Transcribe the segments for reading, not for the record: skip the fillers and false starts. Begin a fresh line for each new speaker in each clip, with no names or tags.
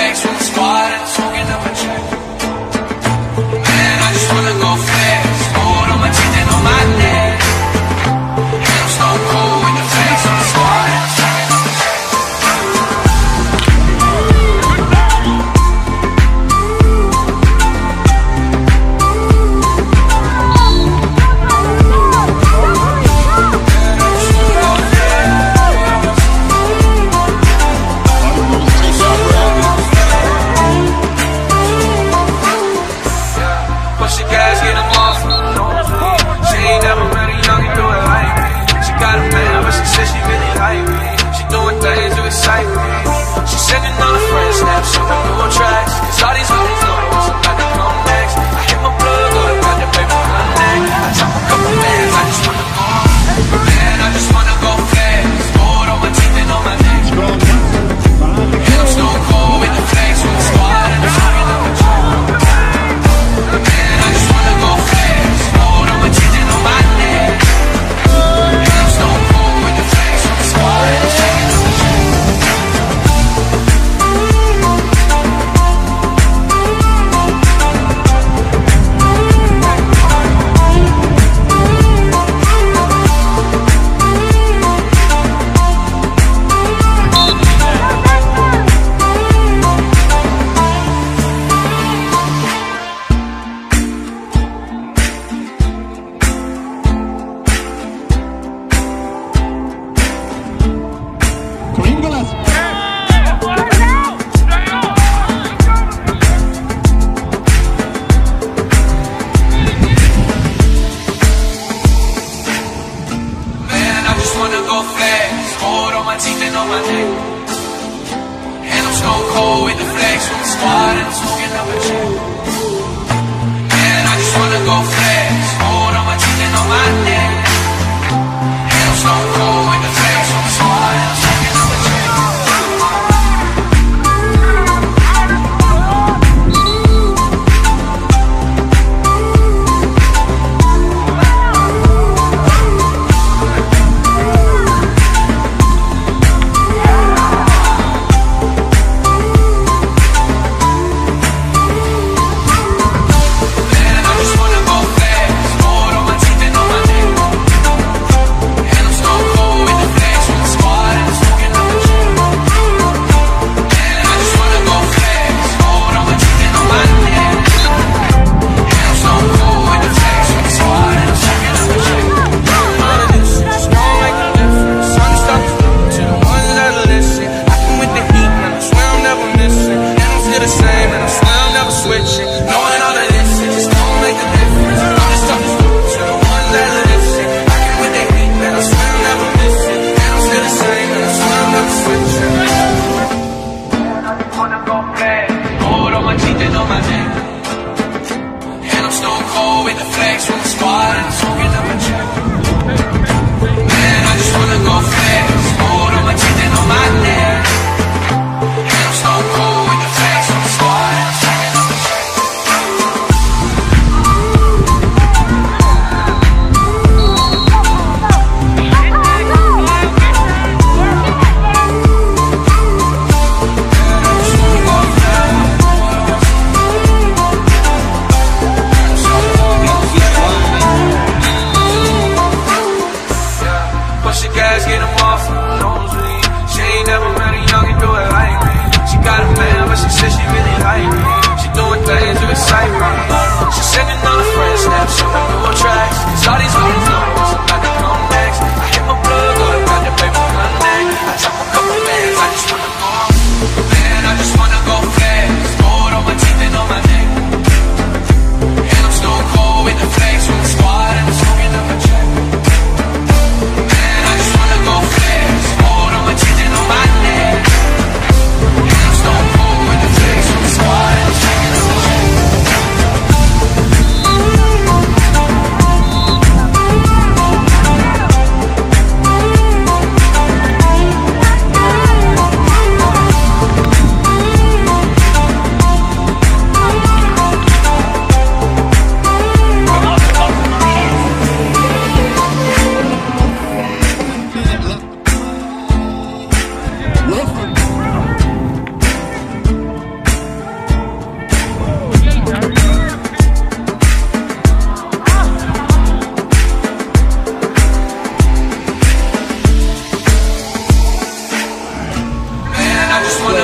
flex with the squad and smoking up a check. Man, I just wanna go fast. Gold on my teeth and on my neck. And I'm stone cold with the flex with the squad and smoking up a check.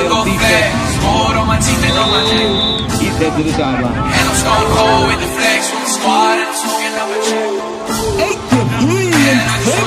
tryna go fast. Gold on my teeth and on my neck.
Keep that to the sideline.
And I'm stone cold with the flex from the squad, and I'm smoking up a check.
8 to 3 and